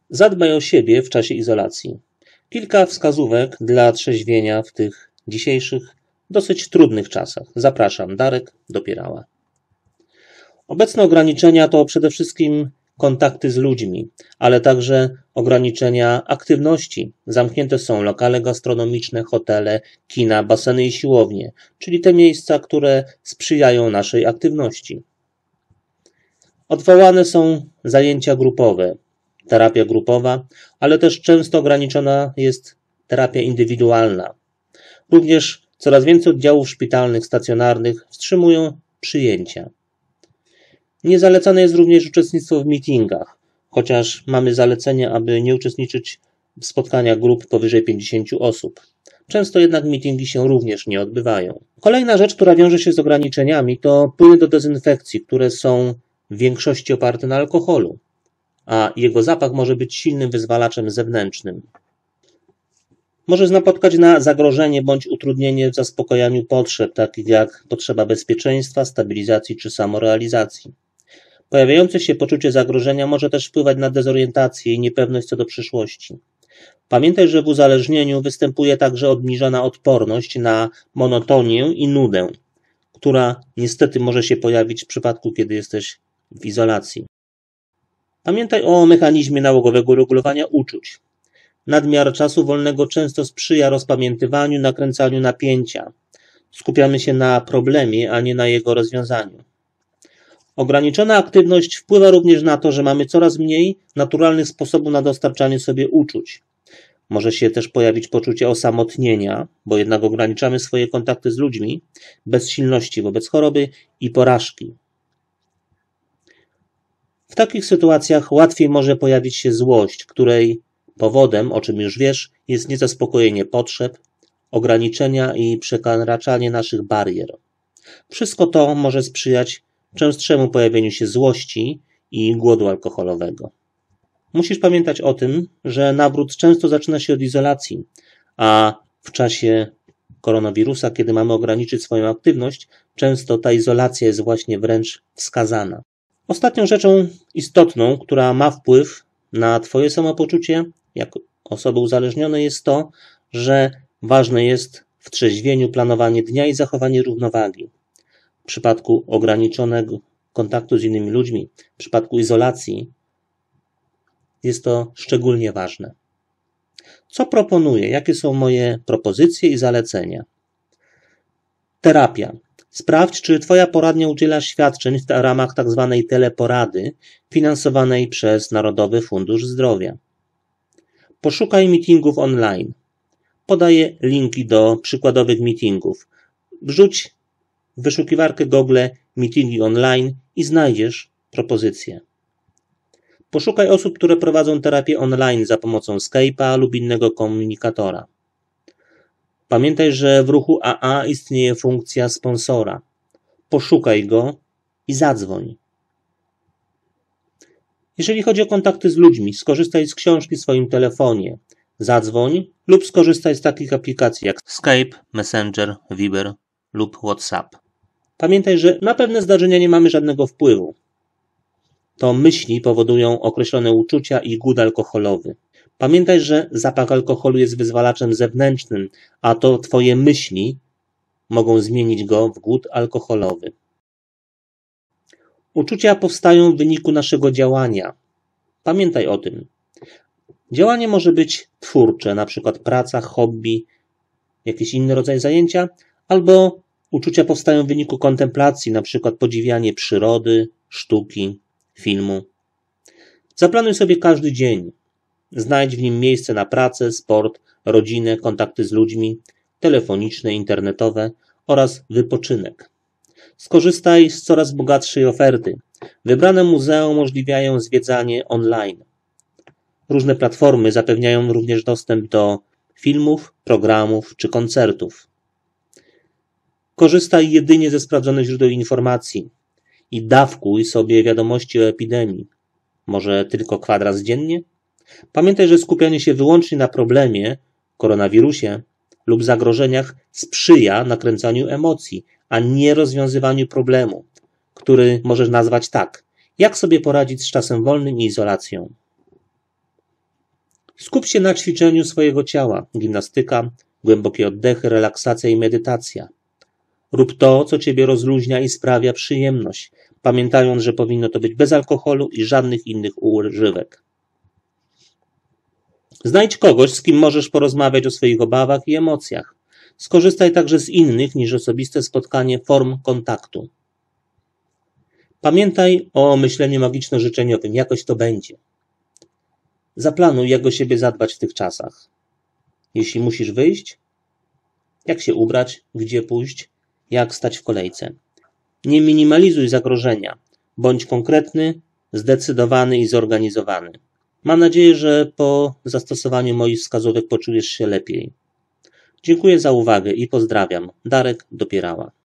Zadbaj o siebie w czasie izolacji. Kilka wskazówek dla trzeźwienia w tych dzisiejszych, dosyć trudnych czasach. Zapraszam, Darek Dopierała. Obecne ograniczenia to przede wszystkim kontakty z ludźmi, ale także ograniczenia aktywności. Zamknięte są lokale gastronomiczne, hotele, kina, baseny i siłownie, czyli te miejsca, które sprzyjają naszej aktywności. Odwołane są zajęcia grupowe, terapia grupowa, ale też często ograniczona jest terapia indywidualna. Również coraz więcej oddziałów szpitalnych, stacjonarnych wstrzymują przyjęcia. Niezalecane jest również uczestnictwo w meetingach, chociaż mamy zalecenie, aby nie uczestniczyć w spotkaniach grup powyżej 50 osób. Często jednak meetingi się również nie odbywają. Kolejna rzecz, która wiąże się z ograniczeniami, to płyny do dezynfekcji, które są w większości oparte na alkoholu, a jego zapach może być silnym wyzwalaczem zewnętrznym. Może napotkać na zagrożenie bądź utrudnienie w zaspokojaniu potrzeb, takich jak potrzeba bezpieczeństwa, stabilizacji czy samorealizacji. Pojawiające się poczucie zagrożenia może też wpływać na dezorientację i niepewność co do przyszłości. Pamiętaj, że w uzależnieniu występuje także obniżona odporność na monotonię i nudę, która niestety może się pojawić w przypadku, kiedy jesteś w izolacji. Pamiętaj o mechanizmie nałogowego regulowania uczuć. Nadmiar czasu wolnego często sprzyja rozpamiętywaniu, nakręcaniu napięcia. Skupiamy się na problemie, a nie na jego rozwiązaniu. Ograniczona aktywność wpływa również na to, że mamy coraz mniej naturalnych sposobów na dostarczanie sobie uczuć. Może się też pojawić poczucie osamotnienia, bo jednak ograniczamy swoje kontakty z ludźmi, bezsilności wobec choroby i porażki. W takich sytuacjach łatwiej może pojawić się złość, której powodem, o czym już wiesz, jest niezaspokojenie potrzeb, ograniczenia i przekraczanie naszych barier. Wszystko to może sprzyjać częstszemu pojawieniu się złości i głodu alkoholowego. Musisz pamiętać o tym, że nawrót często zaczyna się od izolacji, a w czasie koronawirusa, kiedy mamy ograniczyć swoją aktywność, często ta izolacja jest właśnie wręcz wskazana. Ostatnią rzeczą istotną, która ma wpływ na Twoje samopoczucie jako osoby uzależnionej, jest to, że ważne jest w trzeźwieniu planowanie dnia i zachowanie równowagi. W przypadku ograniczonego kontaktu z innymi ludźmi, w przypadku izolacji jest to szczególnie ważne. Co proponuję? Jakie są moje propozycje i zalecenia? Terapia. Sprawdź, czy Twoja poradnia udziela świadczeń w ramach tzw. teleporady finansowanej przez Narodowy Fundusz Zdrowia. Poszukaj meetingów online. Podaję linki do przykładowych meetingów. Wrzuć w wyszukiwarkę Google meetingi online i znajdziesz propozycje. Poszukaj osób, które prowadzą terapię online za pomocą Skype'a lub innego komunikatora. Pamiętaj, że w ruchu AA istnieje funkcja sponsora. Poszukaj go i zadzwoń. Jeżeli chodzi o kontakty z ludźmi, skorzystaj z książki w swoim telefonie. Zadzwoń lub skorzystaj z takich aplikacji jak Skype, Messenger, Viber lub WhatsApp. Pamiętaj, że na pewne zdarzenia nie mamy żadnego wpływu. To myśli powodują określone uczucia i głód alkoholowy. Pamiętaj, że zapach alkoholu jest wyzwalaczem zewnętrznym, a to Twoje myśli mogą zmienić go w głód alkoholowy. Uczucia powstają w wyniku naszego działania. Pamiętaj o tym. Działanie może być twórcze, np. praca, hobby, jakiś inny rodzaj zajęcia, albo uczucia powstają w wyniku kontemplacji, np. podziwianie przyrody, sztuki, filmu. Zaplanuj sobie każdy dzień. Znajdź w nim miejsce na pracę, sport, rodzinę, kontakty z ludźmi, telefoniczne, internetowe oraz wypoczynek. Skorzystaj z coraz bogatszej oferty. Wybrane muzea umożliwiają zwiedzanie online. Różne platformy zapewniają również dostęp do filmów, programów czy koncertów. Korzystaj jedynie ze sprawdzonych źródeł informacji i dawkuj sobie wiadomości o epidemii. Może tylko kwadrat dziennie? Pamiętaj, że skupianie się wyłącznie na problemie, koronawirusie lub zagrożeniach sprzyja nakręcaniu emocji, a nie rozwiązywaniu problemu, który możesz nazwać tak: jak sobie poradzić z czasem wolnym i izolacją. Skup się na ćwiczeniu swojego ciała. Gimnastyka, głębokie oddechy, relaksacja i medytacja. Rób to, co ciebie rozluźnia i sprawia przyjemność, pamiętając, że powinno to być bez alkoholu i żadnych innych używek. Znajdź kogoś, z kim możesz porozmawiać o swoich obawach i emocjach. Skorzystaj także z innych niż osobiste spotkanie form kontaktu. Pamiętaj o myśleniu magiczno-życzeniowym. Jakoś to będzie. Zaplanuj, jak o siebie zadbać w tych czasach. Jeśli musisz wyjść, jak się ubrać, gdzie pójść, jak stać w kolejce. Nie minimalizuj zagrożenia. Bądź konkretny, zdecydowany i zorganizowany. Mam nadzieję, że po zastosowaniu moich wskazówek poczujesz się lepiej. Dziękuję za uwagę i pozdrawiam. Darek Dopierała.